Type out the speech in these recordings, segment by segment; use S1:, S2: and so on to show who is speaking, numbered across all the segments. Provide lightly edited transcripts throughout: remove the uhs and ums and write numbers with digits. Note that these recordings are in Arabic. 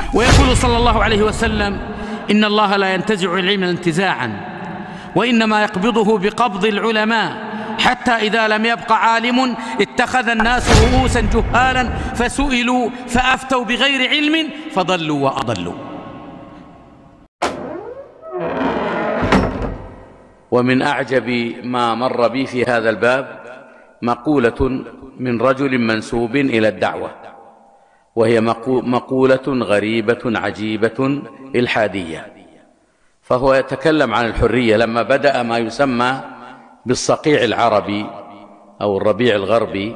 S1: ويقول صلى الله عليه وسلم: إن الله لا ينتزع العلم انتزاعا، وإنما يقبضه بقبض العلماء، حتى إذا لم يبق عالم اتخذ الناس رؤوسا جهالا فسئلوا فأفتوا بغير علم فضلوا وأضلوا.
S2: ومن أعجب ما مر بي في هذا الباب مقولة من رجل منسوب إلى الدعوة، وهي مقولة غريبة عجيبة إلحادية. فهو يتكلم عن الحرية لما بدأ ما يسمى بالصقيع العربي أو الربيع الغربي.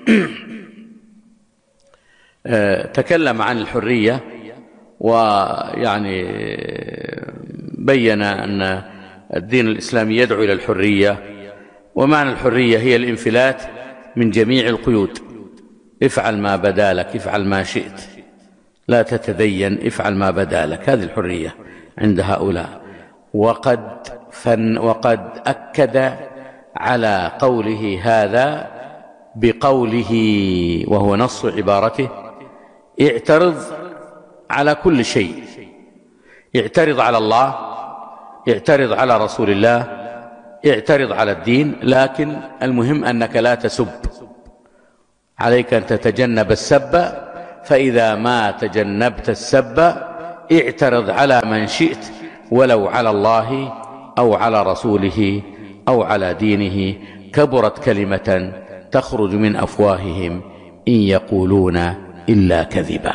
S2: تكلم عن الحرية، ويعني بين أن الدين الإسلامي يدعو إلى الحرية، ومعنى الحرية هي الانفلات من جميع القيود. افعل ما بدا لك، افعل ما شئت، لا تتدين، افعل ما بدا لك. هذه الحرية عند هؤلاء. وقد أكد على قوله هذا بقوله، وهو نص عبارته: اعترض على كل شيء، اعترض على الله، اعترض على رسول الله، اعترض على الدين، لكن المهم أنك لا تسب، عليك أن تتجنب السب، فإذا ما تجنبت السب اعترض على من شئت، ولو على الله أو على رسوله أو على دينه. كبرت كلمة تخرج من أفواههم إن يقولون إلا كذبا.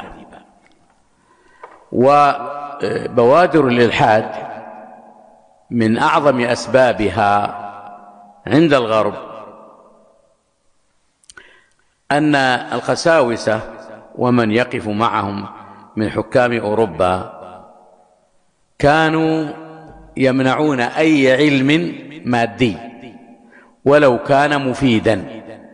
S2: وبوادر الإلحاد من أعظم أسبابها عند الغرب أن القساوسة ومن يقف معهم من حكام أوروبا كانوا يمنعون أي علم مادي ولو كان مفيدا،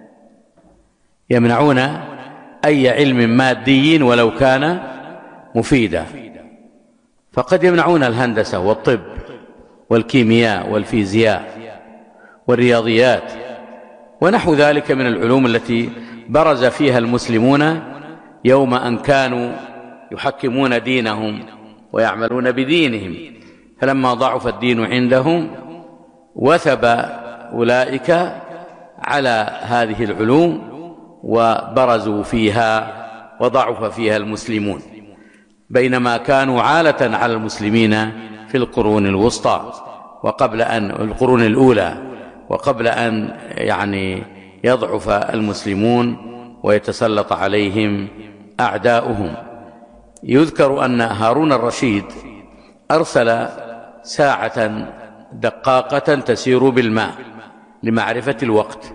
S2: يمنعون أي علم مادي ولو كان مفيدا. فقد يمنعون الهندسة والطب والكيمياء والفيزياء والرياضيات ونحو ذلك من العلوم التي برز فيها المسلمون يوم أن كانوا يحكمون دينهم ويعملون بدينهم. فلما ضعف الدين عندهم وثب أولئك على هذه العلوم وبرزوا فيها وضعف فيها المسلمون، بينما كانوا عالة على المسلمين في القرون الوسطى وقبل أن القرون الأولى، وقبل أن يعني يضعف المسلمون ويتسلط عليهم أعداؤهم. يذكر أن هارون الرشيد أرسل ساعة دقاقة تسير بالماء لمعرفة الوقت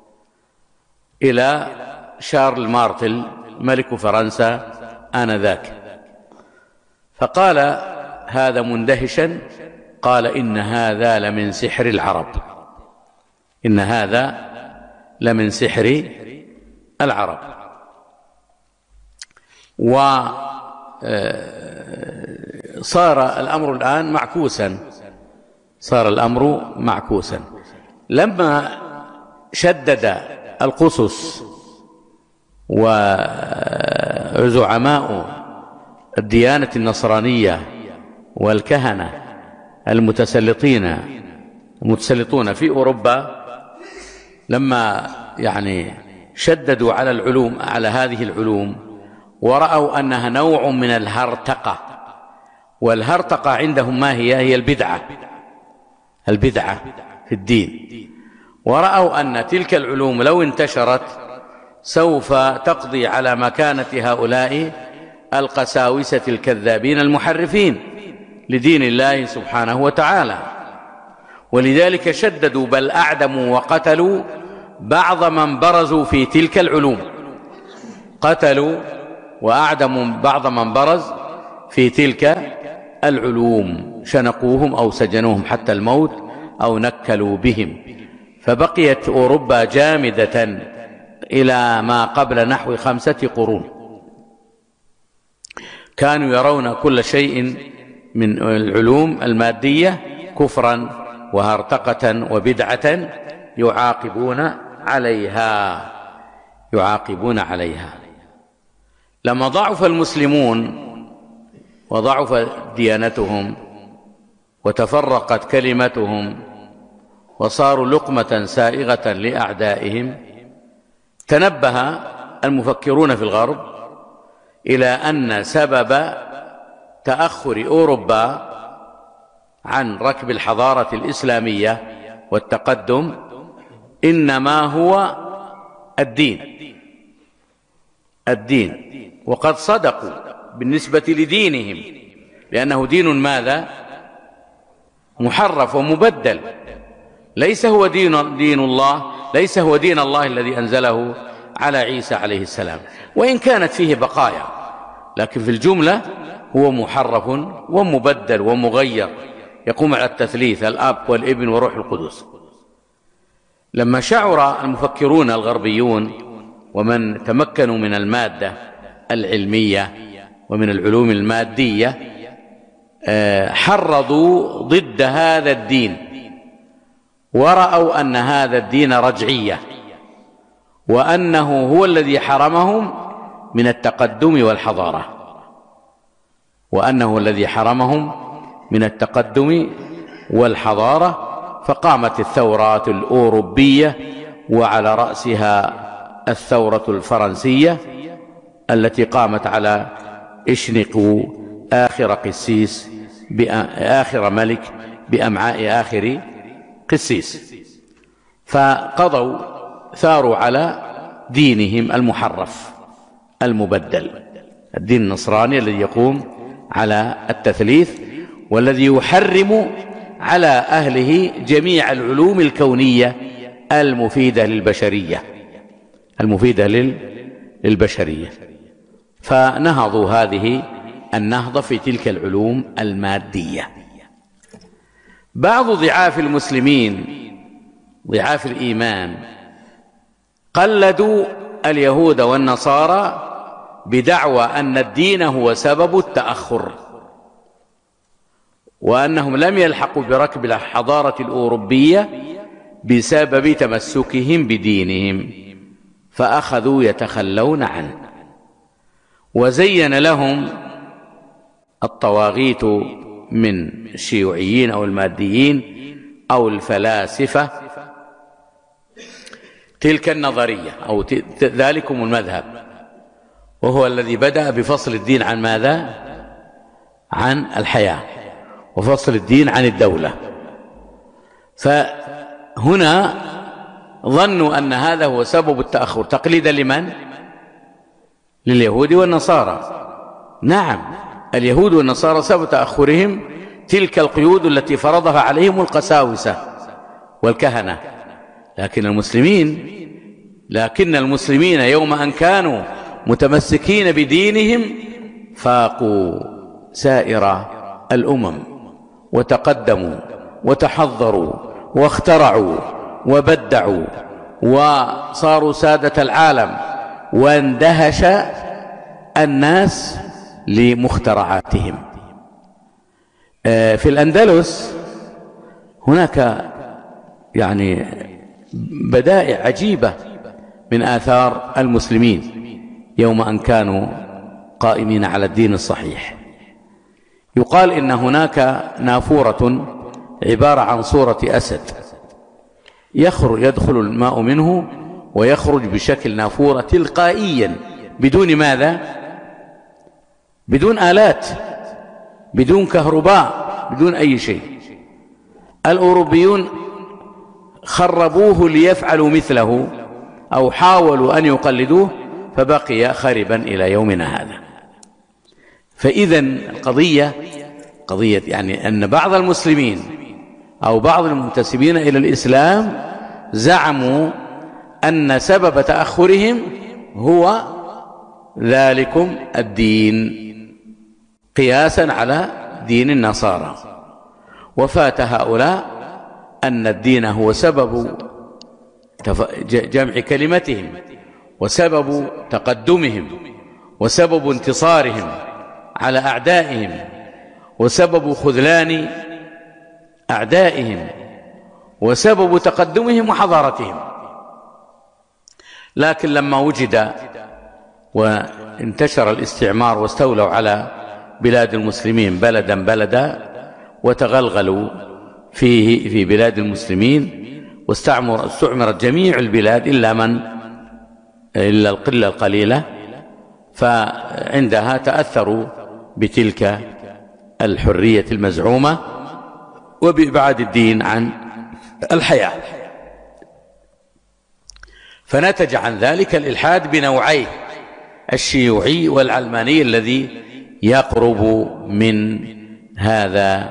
S2: إلى شارل مارتل ملك فرنسا آنذاك، فقال هذا مندهشا، قال: إن هذا لمن سحر العرب، إن هذا لمن سحر العرب. وصار الأمر الآن معكوسا، صار الأمر معكوسا. لما شدد القسس وزعماء الديانة النصرانية والكهنة المتسلطون في أوروبا، لما يعني شددوا على العلوم، على هذه العلوم، ورأوا أنها نوع من الهرطقة. والهرطقة عندهم ما هي البدعة في الدين. ورأوا أن تلك العلوم لو انتشرت سوف تقضي على مكانة هؤلاء القساوسة الكذابين المحرفين لدين الله سبحانه وتعالى. ولذلك شددوا، بل أعدموا وقتلوا بعض من برزوا في تلك العلوم، قتلوا وأعدموا بعض من برز في تلك العلوم، شنقوهم أو سجنوهم حتى الموت أو نكلوا بهم. فبقيت أوروبا جامدة إلى ما قبل نحو 5 قرون. كانوا يرون كل شيء من العلوم المادية كفرا وهرطقة وبدعة، يعاقبون عليها. لما ضعف المسلمون وضعفت ديانتهم وتفرقت كلمتهم وصاروا لقمة سائغة لأعدائهم، تنبه المفكرون في الغرب إلى أن سبب تأخر أوروبا عن ركب الحضارة الإسلامية والتقدم إنما هو الدين، وقد صدقوا بالنسبة لدينهم، لأنه دين ماذا؟ محرف ومبدل، ليس هو دين الله، ليس هو دين الله الذي أنزله على عيسى عليه السلام، وإن كانت فيه بقايا، لكن في الجملة هو محرف ومبدل ومغير، يقوم على التثليث، الأب والابن وروح القدس. لما شعر المفكرون الغربيون ومن تمكنوا من المادة العلمية ومن العلوم المادية حرضوا ضد هذا الدين، ورأوا أن هذا الدين رجعية، وأنه هو الذي حرمهم من التقدم والحضارة، فقامت الثورات الأوروبية، وعلى رأسها الثورة الفرنسية التي قامت على اشنقوا آخر ملك بأمعاء آخر قسيس، فقضوا ثاروا على دينهم المحرف المبدل، الدين النصراني الذي يقوم على التثليث، والذي يحرم على أهله جميع العلوم الكونية المفيدة للبشرية. فنهضوا هذه النهضة في تلك العلوم المادية. بعض ضعاف المسلمين، ضعاف الإيمان، قلدوا اليهود والنصارى بدعوى أن الدين هو سبب التأخر، وأنهم لم يلحقوا بركب الحضارة الأوروبية بسبب تمسكهم بدينهم، فأخذوا يتخلون عنه. وزين لهم الطواغيت من الشيوعيين أو الماديين أو الفلاسفة تلك النظرية أو ذلكم المذهب، وهو الذي بدأ بفصل الدين عن ماذا؟ عن الحياة، وفصل الدين عن الدولة. فهنا ظنوا أن هذا هو سبب التأخر، تقليدا لمن؟ لليهود والنصارى. نعم، اليهود والنصارى سبب تأخرهم تلك القيود التي فرضها عليهم القساوسة والكهنة، لكن المسلمين يوم أن كانوا متمسكين بدينهم فاقوا سائر الأمم، وتقدموا وتحضروا واخترعوا وبدعوا وصاروا سادة العالم، واندهش الناس لمخترعاتهم. في الأندلس هناك يعني بدائع عجيبة من آثار المسلمين يوم أن كانوا قائمين على الدين الصحيح. يقال إن هناك نافورة عبارة عن صورة أسد، يدخل الماء منه ويخرج بشكل نافورة تلقائيا، بدون ماذا؟ بدون آلات، بدون كهرباء، بدون أي شيء. الأوروبيون خربوه ليفعلوا مثله أو حاولوا أن يقلدوه، فبقي خربا إلى يومنا هذا. فإذا القضية قضية يعني أن بعض المسلمين أو بعض المنتسبين إلى الإسلام زعموا أن سبب تأخرهم هو ذلكم الدين، قياسا على دين النصارى، وفات هؤلاء أن الدين هو سبب جمع كلمتهم، وسبب تقدمهم، وسبب انتصارهم على أعدائهم، وسبب خذلان أعدائهم، وسبب تقدمهم وحضارتهم. لكن لما وجد وانتشر الاستعمار واستولوا على بلاد المسلمين بلدا بلدا وتغلغلوا فيه في بلاد المسلمين، واستعمرت جميع البلاد إلا القلة القليلة، فعندها تأثروا بتلك الحرية المزعومة وبإبعاد الدين عن الحياة. فنتج عن ذلك الإلحاد بنوعيه، الشيوعي والعلماني، الذي يقرب من هذا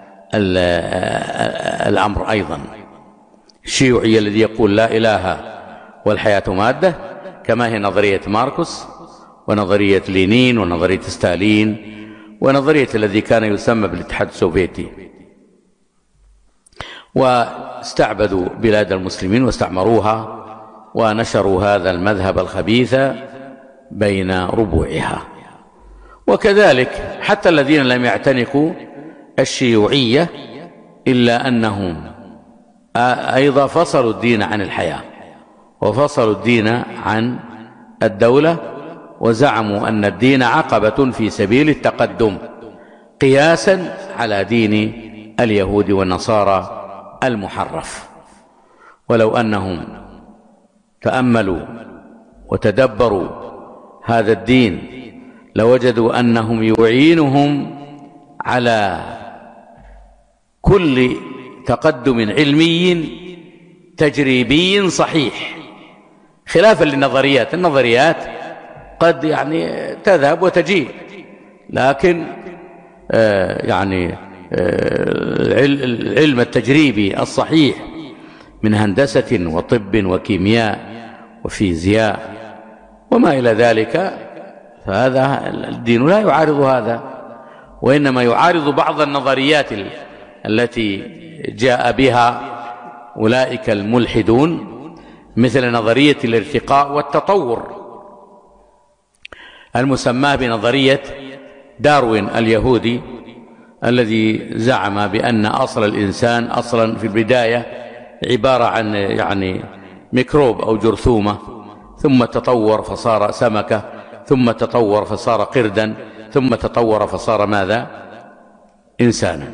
S2: الأمر أيضا. الشيوعي الذي يقول لا إله والحياة مادة، كما هي نظرية ماركوس ونظرية لينين ونظرية ستالين ونظرية الذي كان يسمى بالاتحاد السوفيتي، واستعبدوا بلاد المسلمين واستعمروها ونشروا هذا المذهب الخبيث بين ربوعها. وكذلك حتى الذين لم يعتنقوا الشيوعية إلا أنهم أيضا فصلوا الدين عن الحياة وفصلوا الدين عن الدولة، وزعموا أن الدين عقبة في سبيل التقدم قياسا على دين اليهود والنصارى المحرف. ولو أنهم تأملوا وتدبروا هذا الدين لوجدوا أنهم يعينهم على كل تقدم علمي تجريبي صحيح، خلافا للنظريات. النظريات قد تذهب وتجيء، لكن العلم التجريبي الصحيح من هندسة وطب وكيمياء وفيزياء وما إلى ذلك، فهذا الدين لا يعارض هذا، وإنما يعارض بعض النظريات التي جاء بها أولئك الملحدون، مثل نظرية الارتقاء والتطور المسماة بنظرية داروين اليهودي، الذي زعم بأن أصل الإنسان أصلا في البداية عبارة عن ميكروب أو جرثومة، ثم تطور فصار سمكة، ثم تطور فصار قردا، ثم تطور فصار ماذا؟ إنسانا.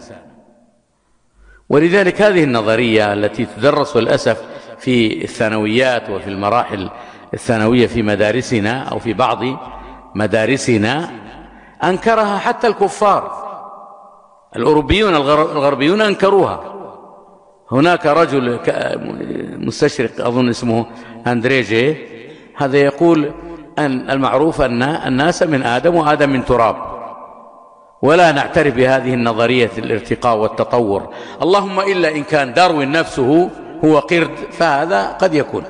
S2: ولذلك هذه النظرية التي تدرس للأسف في الثانويات وفي المراحل الثانوية في مدارسنا أو في بعض مدارسنا أنكرها حتى الكفار الأوروبيون الغربيون أنكروها. هناك رجل مستشرق أظن اسمه أندريجي، هذا يقول أن المعروف أن الناس من آدم وآدم من تراب، ولا نعترف بهذه النظرية الارتقاء والتطور، اللهم إلا إن كان داروين نفسه هو قرد، فهذا قد يكون،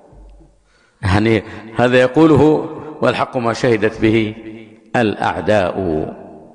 S2: هذا يقوله والحق ما شهدت به الأعداء.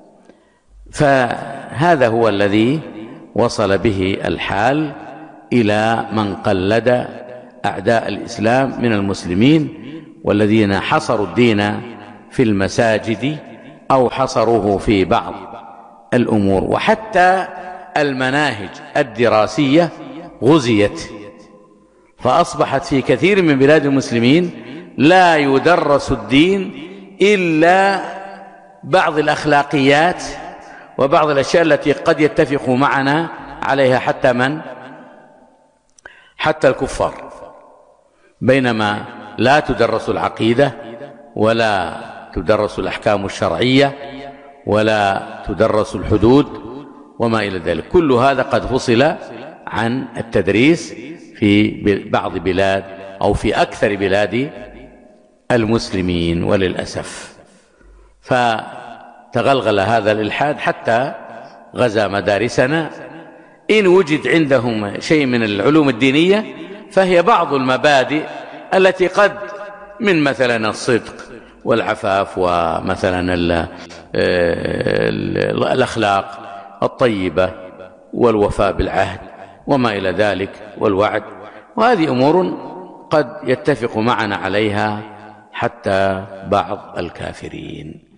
S2: فهذا هو الذي وصل به الحال إلى من قلد أعداء الإسلام من المسلمين، والذين حصروا الدين في المساجد أو حصروه في بعض الأمور. وحتى المناهج الدراسية غزيت، فأصبحت في كثير من بلاد المسلمين لا يدرس الدين إلا بعض الأخلاقيات وبعض الأشياء التي قد يتفق معنا عليها حتى الكفار، بينما لا تدرس العقيدة ولا تدرس الأحكام الشرعية ولا تدرس الحدود وما إلى ذلك. كل هذا قد فصل عن التدريس في بعض بلاد أو في أكثر بلاد المسلمين وللأسف. فتغلغل هذا الإلحاد حتى غزا مدارسنا. إن وجد عندهم شيء من العلوم الدينية فهي بعض المبادئ التي قد من مثلا الصدق والعفاف ومثلا الأخلاق الطيبة والوفاء بالعهد وما إلى ذلك والوعد، وهذه أمور قد يتفق معنا عليها حتى بعض الكافرين.